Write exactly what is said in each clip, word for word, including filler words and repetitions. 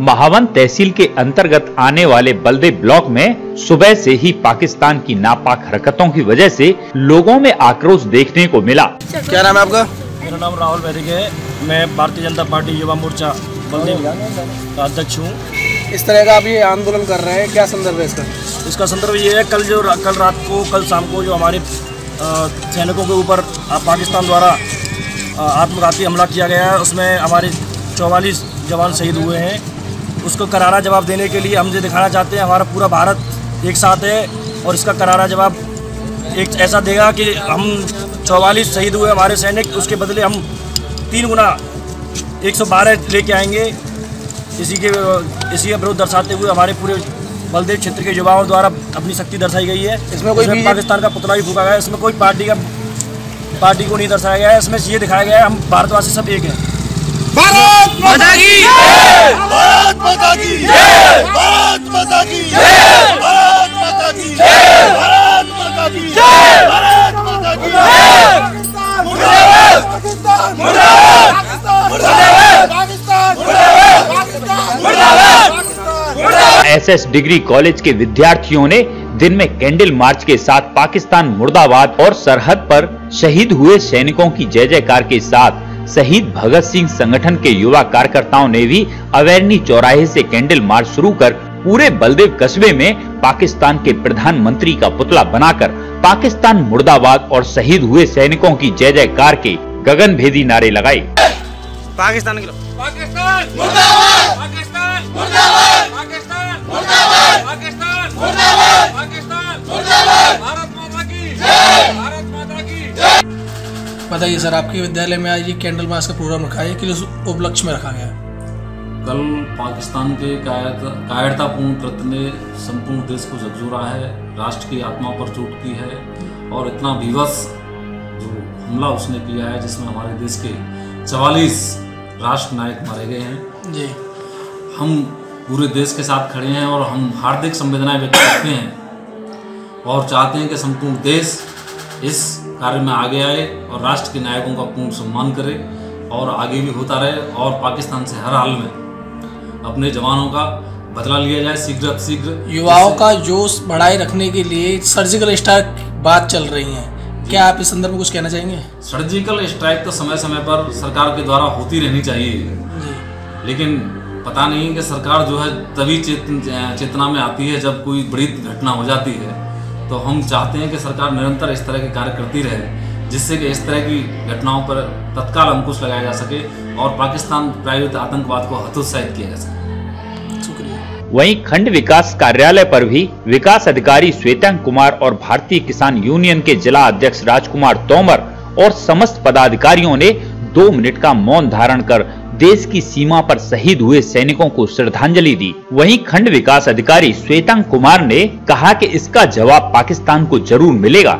महावन तहसील के अंतर्गत आने वाले बलदेव ब्लॉक में सुबह से ही पाकिस्तान की नापाक हरकतों की वजह से लोगों में आक्रोश देखने को मिला। क्या नाम है आपका? मेरा नाम राहुल वैदिक है। मैं भारतीय जनता पार्टी युवा मोर्चा बलदेव का अध्यक्ष हूँ। इस तरह का आप ये आंदोलन कर रहे हैं, क्या संदर्भ है इसका? इसका संदर्भ ये है, कल जो कल रात को कल शाम को जो हमारे सैनिकों के ऊपर पाकिस्तान द्वारा आत्मघाती हमला किया गया है, उसमें हमारे चौवालीस जवान शहीद हुए हैं। उसको करारा जवाब देने के लिए हम ये दिखाना चाहते हैं हमारा पूरा भारत एक साथ है और इसका करारा जवाब एक ऐसा देगा कि हम चौवालीस शहीद हुए हमारे सैनिक, उसके बदले हम तीन गुना एक सौ बारह लेके आएंगे। इसी के इसी का विरोध दर्शाते हुए हमारे पूरे बलदेव क्षेत्र के युवाओं द्वारा अपनी शक्ति दर्शाई गई है। इसमें कोई इसमें पाकिस्तान का पुतला भी फूका गया है, इसमें कोई पार्टी का पार्टी को नहीं दर्शाया गया है। इसमें ये दिखाया गया है हम भारतवासी सब एक हैं। भारत माता की जय! भारत माता की जय! भारत माता की जय! भारत माता की जय! भारत माता की जय! भारत माता की जय! मुर्दाबाद पाकिस्तान! मुर्दाबाद पाकिस्तान! मुर्दाबाद पाकिस्तान! मुर्दाबाद पाकिस्तान! मुर्दाबाद! एसएस डिग्री कॉलेज के विद्यार्थियों ने दिन में कैंडल मार्च के साथ पाकिस्तान मुर्दाबाद और सरहद पर शहीद हुए सैनिकों की जय जयकार के साथ शहीद भगत सिंह संगठन के युवा कार्यकर्ताओं ने भी अवेरनी चौराहे से कैंडल मार्च शुरू कर पूरे बलदेव कस्बे में पाकिस्तान के प्रधानमंत्री का पुतला बनाकर पाकिस्तान मुर्दाबाद और शहीद हुए सैनिकों की जय जयकार के गगनभेदी नारे लगाए। पाकिस्तान के पाकिस्तान मुर्दाबाद! पाकिस्तान मुर्दाबाद! पाकिस्तान मुर्दाबाद! पाकिस्तान मुर्दाबाद! पाकिस्तान मुर्दाबाद! भारत माता की जय! भारत माता की जय! बताइए सर, आपके विद्यालय में आज ये कैंडल मार्च का प्रोग्राम रखा है, किस उपलक्ष्य में रखा गया? कल पाकिस्तान के कायरतापूर्ण कृत्य ने संपूर्ण देश को झकझोरा है, राष्ट्र की आत्मा पर चोट की है और इतना विवश जो हमला उसने किया है जिसमें हमारे देश के चवालीस राष्ट्र नायक मारे गए हैं जी। हम पूरे देश के साथ खड़े हैं और हम हार्दिक संवेदनाएं व्यक्त करते हैं और चाहते हैं कि संपूर्ण देश इस कार्य में आगे आए और राष्ट्र के नायकों का पूर्ण सम्मान करे और आगे भी होता रहे और पाकिस्तान से हर हाल में अपने जवानों का बदला लिया जाए शीघ्र शीघ्र। युवाओं का जोश बढ़ाए रखने के लिए सर्जिकल स्ट्राइक बात चल रही है, क्या आप इस संदर्भ में कुछ कहना चाहेंगे? सर्जिकल स्ट्राइक तो समय समय पर सरकार के द्वारा होती रहनी चाहिए जी। लेकिन पता नहीं कि सरकार जो है तभी चेतना में आती है जब कोई बड़ी घटना हो जाती है। तो हम चाहते हैं कि सरकार निरंतर इस तरह के कार्य करती रहे जिससे कि इस तरह की घटनाओं पर तत्काल अंकुश लगाया जा सके और पाकिस्तान प्रायोजित आतंकवाद को हतोत्साहित किया जा सके। शुक्रिया। वहीं खंड विकास कार्यालय पर भी विकास अधिकारी श्वेतांग कुमार और भारतीय किसान यूनियन के जिला अध्यक्ष राजकुमार तोमर और समस्त पदाधिकारियों ने दो मिनट का मौन धारण कर देश की सीमा पर शहीद हुए सैनिकों को श्रद्धांजलि दी। वहीं खंड विकास अधिकारी श्वेतांग कुमार ने कहा कि इसका जवाब पाकिस्तान को जरूर मिलेगा।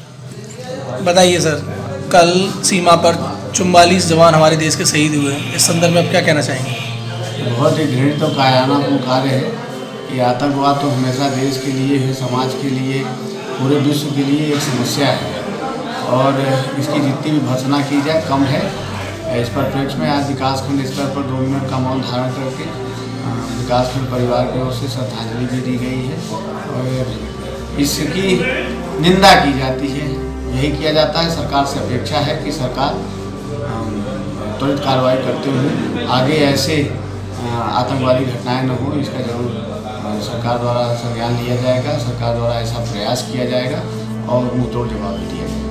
बताइए सर, कल सीमा पर चौवालीस जवान हमारे देश के शहीद हुए हैं, इस संदर्भ में आप क्या कहना चाहेंगे? बहुत ही घृणित और कायरानापूर्ण कार्य है। ये आतंकवाद तो हमेशा देश के लिए है, समाज के लिए, पूरे विश्व के लिए एक समस्या है और इसकी जितनी भी भर्त्सना की जाए कम है। इस परिप्रेक्ष्य में आज विकासखंड स्तर पर दो मिनट का मौन धारण करके विकासखंड परिवार की ओर से श्रद्धांजलि भी दी गई है और इसकी निंदा की जाती है। यही किया जाता है। सरकार से अपेक्षा है कि सरकार त्वरित कार्रवाई करते हुए आगे ऐसे आतंकवादी घटनाएं न हो, इसका जरूर सरकार द्वारा संज्ञान लिया जाएगा। सरकार द्वारा ऐसा प्रयास किया जाएगा और मुंहतोड़ जवाब भी दिया जाएगा।